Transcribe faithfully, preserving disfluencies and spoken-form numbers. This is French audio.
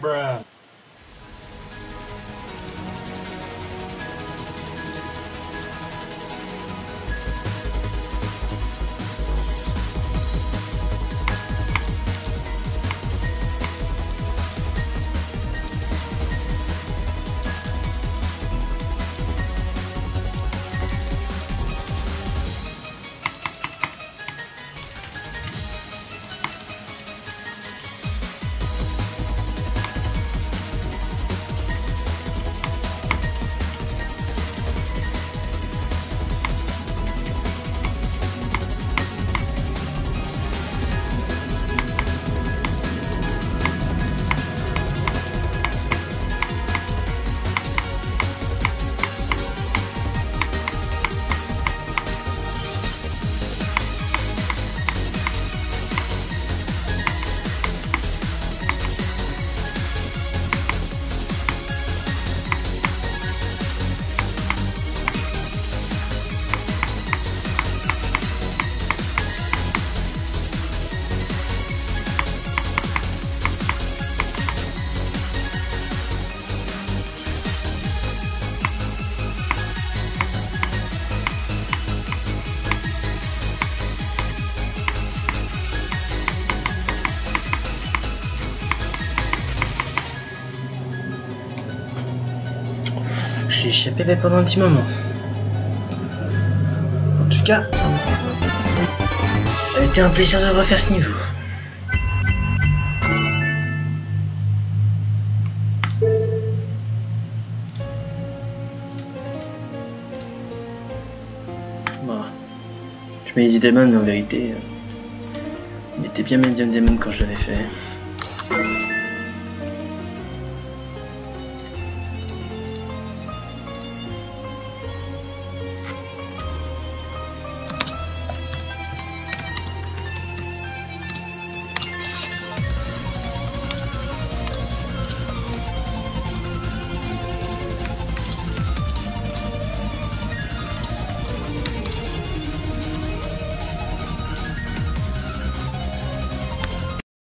Bruh. J'ai échappé pendant un petit moment. En tout cas, ça a été un plaisir de refaire ce niveau. Bon, je mets Easy Demon, mais en vérité, il était bien Medium Demon quand je l'avais fait.